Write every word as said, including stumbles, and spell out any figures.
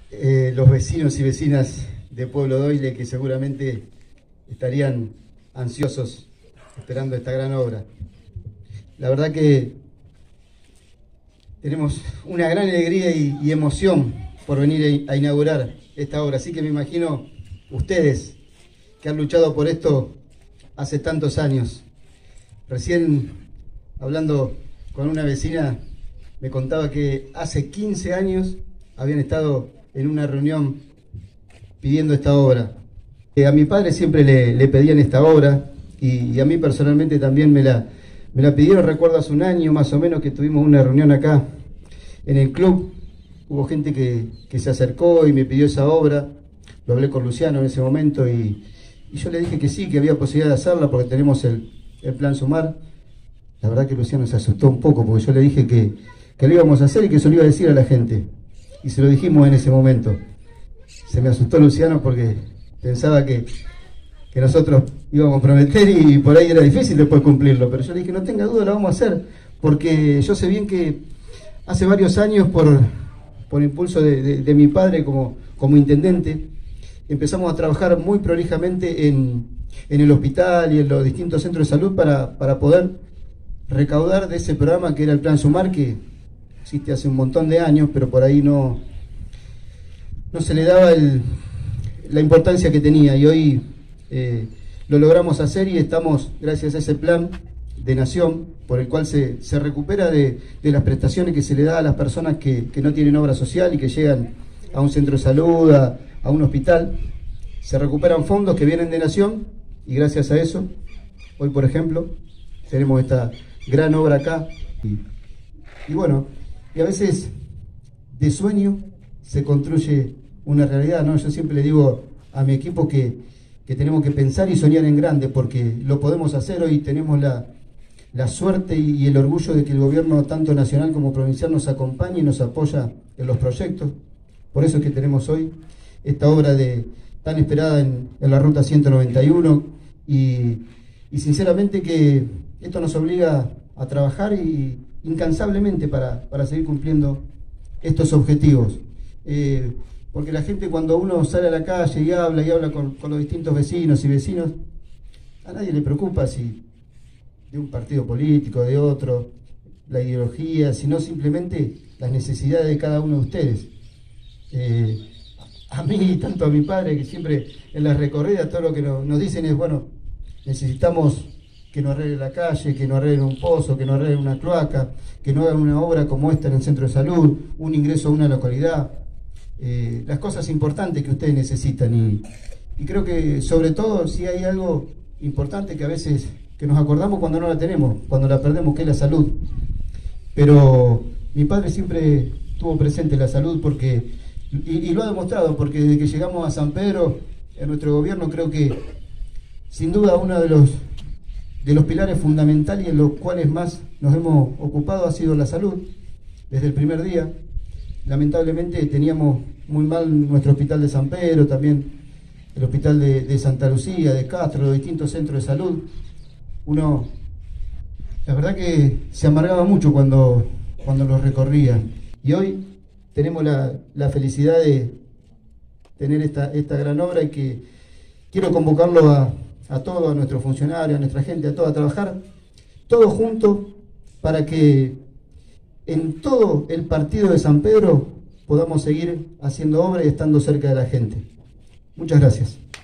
eh, los vecinos y vecinas de Pueblo Doyle, que seguramente estarían ansiosos esperando esta gran obra. La verdad que tenemos una gran alegría y, y emoción por venir a inaugurar esta obra, así que me imagino ustedes que han luchado por esto hace tantos años. Recién hablando con una vecina me contaba que hace quince años habían estado en una reunión pidiendo esta obra. Eh, a mi padre siempre le, le pedían esta obra y, y a mí personalmente también me la, me la pidieron. Recuerdo hace un año más o menos que tuvimos una reunión acá en el club. Hubo gente que, que se acercó y me pidió esa obra. Lo hablé con Luciano en ese momento y, y yo le dije que sí, que había posibilidad de hacerla porque tenemos el, el plan Sumar. La verdad que Luciano se asustó un poco porque yo le dije que, que lo íbamos a hacer y que se lo iba a decir a la gente. Y se lo dijimos en ese momento. Se me asustó Luciano porque pensaba que, que nosotros íbamos a prometer y por ahí era difícil después cumplirlo. Pero yo le dije, no tenga duda, lo vamos a hacer. Porque yo sé bien que hace varios años, por, por impulso de, de, de mi padre como, como intendente, empezamos a trabajar muy prolijamente en, en el hospital y en los distintos centros de salud para, para poder recaudar de ese programa que era el Plan Sumar, que existe hace un montón de años, pero por ahí no, no se le daba el, la importancia que tenía, y hoy eh, lo logramos hacer y estamos, gracias a ese plan de nación, por el cual se, se recupera de, de las prestaciones que se le da a las personas que, que no tienen obra social y que llegan a un centro de salud, a, a un hospital. Se recuperan fondos que vienen de nación y gracias a eso, hoy por ejemplo, tenemos esta gran obra acá. Y, y bueno, y a veces de sueño se construye una realidad, ¿no? Yo siempre le digo a mi equipo que, que tenemos que pensar y soñar en grande, porque lo podemos hacer. Hoy tenemos la, la suerte y el orgullo de que el gobierno, tanto nacional como provincial, nos acompaña y nos apoya en los proyectos. Por eso es que tenemos hoy esta obra de, tan esperada en, en la Ruta ciento noventa y uno, y, y sinceramente que esto nos obliga a trabajar y incansablemente para, para seguir cumpliendo estos objetivos. Eh, porque la gente, cuando uno sale a la calle y habla y habla con, con los distintos vecinos y vecinos, a nadie le preocupa si de un partido político, de otro, la ideología, sino simplemente las necesidades de cada uno de ustedes. Eh, a mí y tanto a mi padre, que siempre en las recorridas todo lo que nos, nos dicen es, bueno, necesitamos que nos arreglen la calle, que nos arreglen un pozo, que nos arreglen una cloaca, que no hagan una obra como esta en el centro de salud, un ingreso a una localidad, eh, las cosas importantes que ustedes necesitan. Y, y creo que sobre todo si hay algo importante que a veces que nos acordamos cuando no la tenemos, cuando la perdemos, que es la salud. Pero mi padre siempre tuvo presente la salud porque, y, y lo ha demostrado, porque desde que llegamos a San Pedro, en nuestro gobierno, creo que sin duda uno de los de los pilares fundamentales y en los cuales más nos hemos ocupado ha sido la salud. Desde el primer día, lamentablemente teníamos muy mal nuestro hospital de San Pedro, también el hospital de, de Santa Lucía, de Castro, los distintos centros de salud. Uno, la verdad que se amargaba mucho cuando, cuando los recorría. Y hoy tenemos la, la felicidad de tener esta, esta gran obra, y que quiero convocarlo a a todos, a nuestros funcionarios, a nuestra gente, a todos a trabajar, todos juntos, para que en todo el partido de San Pedro podamos seguir haciendo obra y estando cerca de la gente. Muchas gracias.